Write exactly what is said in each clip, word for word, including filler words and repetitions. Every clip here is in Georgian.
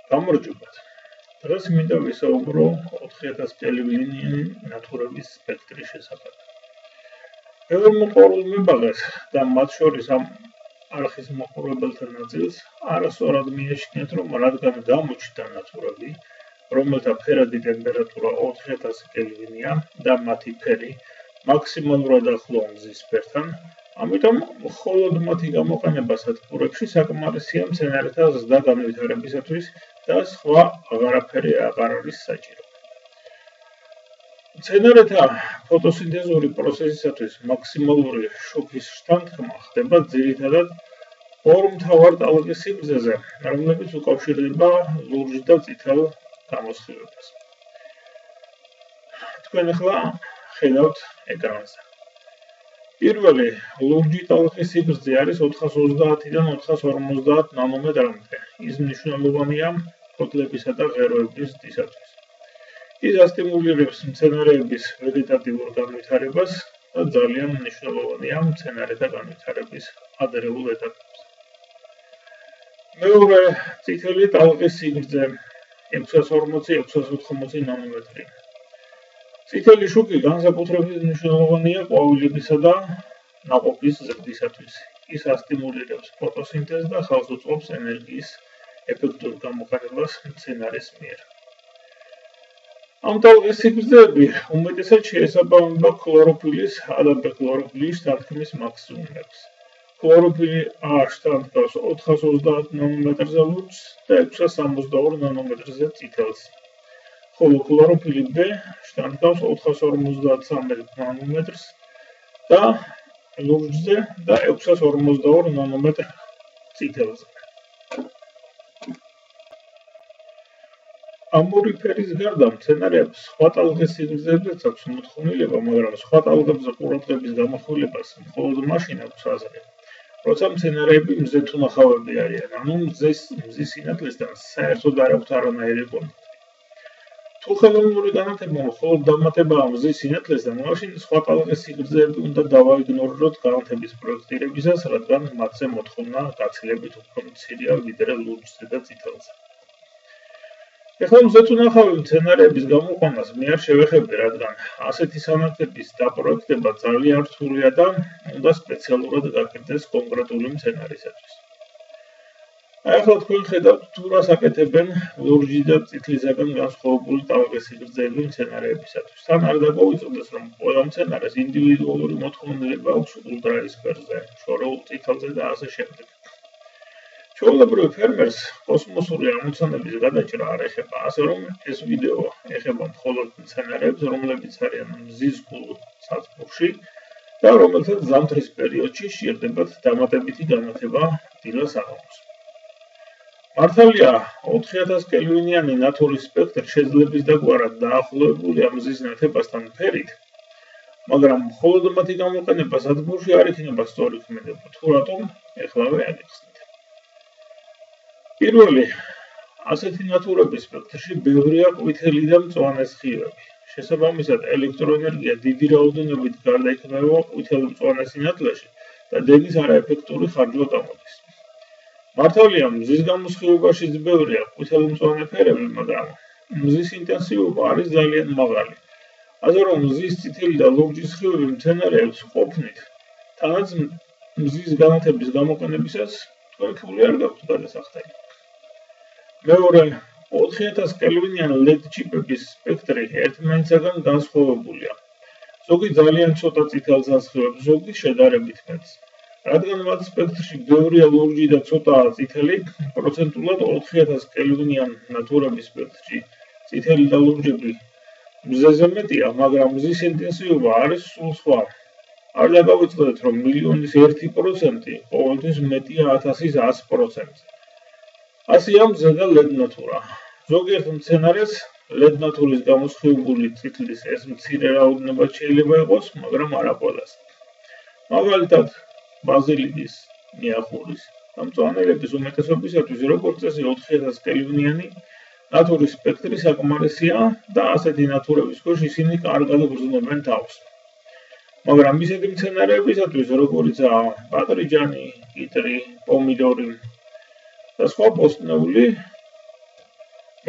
გამარჯობათ. დღეს მინდა ვისაუბრო ოთხი ათას კელვინიანი ნატურების სპექტრის შესახებ. ბევრ მოყორულს მიბაღეს და მათ შორის ამ არხის მოყურებელთა ნაწილს არასწორად მიეშინიათ, რომ რადგან გამოჩნდა ნატურები, რომელთა ფერადი ტემპერატურა ოთხი ათასი კელვინია და მათი ფერი მაქსიმალურად ახლოა მზის ფერთან, ამიტომ მხოლოდ მათი გამოყენება სადგურებში საკმარისია მცენარეთა ზრდა განვითარებისათვის და სხვა აღარაფერი აღარ არის საჭირო. მცენარეთა ფოტოსინთეზური პროცესისათვის მაქსიმალური შუქის შთანთქმა ხდება ძირითადად ორ მთავარ ტალღის სიგრძეზე, რომლებიც უკავშირდება ლურჯ და წითელ გამოსხივებას. თქვენ ახლა ხედავთ ეკრანზე. პირველი ლურჯი ტალღის სიგრძე არის ოთხას ოცდაათიდან ოთხას ორმოცდაათ ნანომეტრამდე. ის მნიშვნელოვანია ფოთლებისა და ღეროების ზრდისათვის. ის ასტიმულირებს მცენარეების ვეგეტატიურ განვითარებას და ძალიან მნიშვნელოვანია მცენარეთა განვითარების ადრეულ ეტაპებში. მეორე წითელი ტალღის სიგრძე ექვსას ორმოცი ექვსას ოთხმოცი ნანომეტრი. წითელი შუქი განსაკუთრებით მნიშვნელოვანია ყვავილებისა და ნაყოფის ზრდისათვის. ის ასტიმულირებს ფოტოსინთეზს და ხელს უწყობს ენერგიის ეფექტურ გამოყენებას მცენარის მიერ. ამ ტალღის სიგრძეები უმეტესად შეესაბამება ქლოროფილის ა და ბ ქლოროფილის შთანთქმის მაქსიმუმებს. ქლოროფილი A შთანთქავს ოთხას ოცდაათ ნანომეტრზე ლურჯს და ექვსას სამოცდაორ ნანომეტრზე წითელს. ხოლო ქლოროფილი B შთანთქავს ოთხას ორმოცდაათ სამი ნანომეტრს და ლურჯზე და ექვსას ორმოცდაორ ნანომეტრ წითელზე. ამ ორი ფერის გარდა მცენარეებს სხვა ტალღის სიგრძეებზეც აქვს მოთხოვნილება, მაგრამ სხვა ტალღებზე ყურადღების გამახვილებას მხოლოდ მაშინ აქვს აზრი, როცა მცენარეები მზეთუნახავები არიან, ანუ მზის მზის სინათლესთან საერთოდ არ აქვთ არანაირი კონტაქტი. თუ ხელოვნური განათება მხოლოდ დამატებაა მზის სინათლესთან, მაშინ სხვა ტალღის სიგრძეები უნდა დავაიგნორიროთ განათების პროექტირებისას, რადგან მათზე მოთხოვნა გაცილებით უფრო მცირეა ვიდრე ლურჯზე და წითელზე. ეხლა მზეთუნახავი მცენარეების გამოყვანას მე არ შევეხები, რადგან ასეთი სანათლების დაპროექტება ძალიან რთულია და უნდა სპეციალურად გაკეთდეს კონკრეტული მცენარისათვის. აი ახლა თქვენ ხედავთ თუ რას აკეთებენ ლურჯი და წითლისაგან განსხვავებული ტალღის სიგრძეები მცენარეებისათვის. თან არ დაგვიწოდეს, რომ ყველა მცენარეს ინდივიდუალური მოთხოვნილება აქვს ულტრაისფერზე, შორეულ წითელზე და ასე შემდეგ. ჩვეულებრივ ფერმერს კოსმოსური ამოცანების გადაჭრა არ ეხება, ასე რომ ეს ვიდეო ეხება მხოლოდ მცენარეებს, რომლებიც არიან მზის გულ სადგურში და რომელთაც ზამთრის პერიოდში სჭირდებათ დამატებითი განათება დილას აღამოს. მართალია ოთხი ათას კელვინიანი ნატურის სპექტრი შეძლების დაგვარად დაახლოებულია მზის ნათებასთან ფერით, მაგრამ მხოლოდ მათი გამოყენება სადგურში არ იქნება სწორი ქმედება, თუ რატომ ეხლავე აგიხსნით. პირველი, ასეთი ნატურების სპექტრში ბევრია ყვითელი და მწვანე სხივები. შესაბამისად, ელექტროენერგია დიდი რაოდენობით გარდაიქმნება ყვითელ-მწვანე სინათლეში და დენის არაეფექტური ხარჯვა გამოდის. მართალია, მზის გამოსხივებაშიც ბევრია ყვითელ-მწვანე ფერები, მაგრამ მზის ინტენსივობა არის ძალიან მაღალი. ასე რომ მზის წითელი და ლურჯი სხივები მცენარეებს ყოფნით, თანაც მზის განათების გამოყენებისას თქვენ ფული არ გაქვთ გადასახდელი. მეორე, ოთხი ათას კელვინიანი ლედ ჩიპების სპექტრი ერთმანეთისაგან განსხვავებულია. ზოგი ძალიან ცოტა წითელს ასხივებს, ზოგი შედარებით მეტს. რადგან მათ სპექტრში ბევრია ლურჯი და ცოტაა წითელი, პროცენტულად ოთხი ათას კელვინიან ნატურების სპექტრში წითელი და ლურჯები მზეზე მეტია, მაგრამ მზის ინტენსივობა არის სულ სხვა. არ დაგავიწყდეთ, რომ მილიონის ერთი პროცენტი ყოველთვის მეტია ათასის ას პროცენტზე. ასეა მზე და ლედ ნატურა. ზოგიერთ მცენარეს ლედ ნატურის გამოსხივებული წითლის ეს მცირე რაოდენობა შეიძლება იყოს, მაგრამ არა ყველას. მაგალითად, ბაზილიკის, მიახურის და მწვანელების უმეტესობისათვის როგორც წესი ოთხი ათას კელვინიანი ნატურის სპექტრი საკმარისია და ასეთი ნატურების ქვეშ ისინი კარგად გრძნობენ თავს. მაგრამ ისეთი მცენარეებისათვის, როგორიცაა ბატრიჯანი, კიტრი, პომიდორი და სხვა ბოსტნეული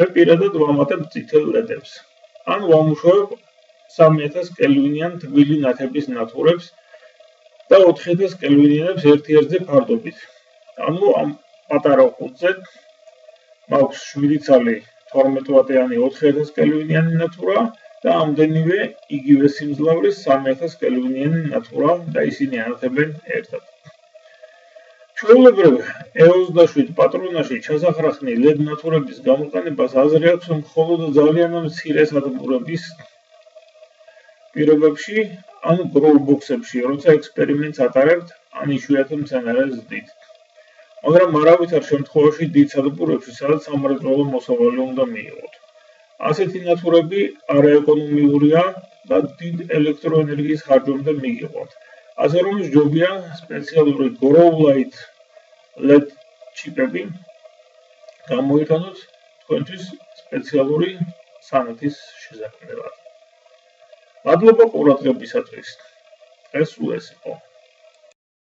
მე პირადად ვამატებ წითელ ლედებს. ან ვამუშავებ სამი ათას კელვინიან თბილი ნათების ნათურებს და ოთხი ათას კელვინიანებს ერთი ერთზე ფარდობით. ანუ ამ პატარა ხუთზე მაქვს შვიდი ცალი თორმეტ ვატიანი ოთხი ათას კელვინიანი ნათურა და ამდენივე იგივე სიმძლავრის სამი ათას კელვინიანი ნათურა და ისინი ანათებენ ერთად. ჩვეულებრივ E ოცდაშვიდ პატრონაში ჩასახრახნი ლედ ნათურების გამოყენებას აზრი აქვს მხოლოდ ძალიან მცირე სადგურების პირობებში, ან გროუ ბოქსებში, როცა ექსპერიმენტს ატარებთ, ან იშვიათად მცენარეს ზრდით. მაგრამ არავითარ შემთხვევაში დიდ სადგურებში, სადაც სამრეწველო მოსავალი უნდა მიიღოთ. ასეთი ნათურები არაეკონომიურია და დიდ ელექტროენერგიის ხარჯვამდე მიგიყვანთ. ასე რომ ჯობია სპეციალური grow light led ჩიპები გამოიყენოთ თქვენთვის სპეციალური სანათის შესაქმნელად. მადლობა ყურადღებისათვის. ეს სულ ეს იყო.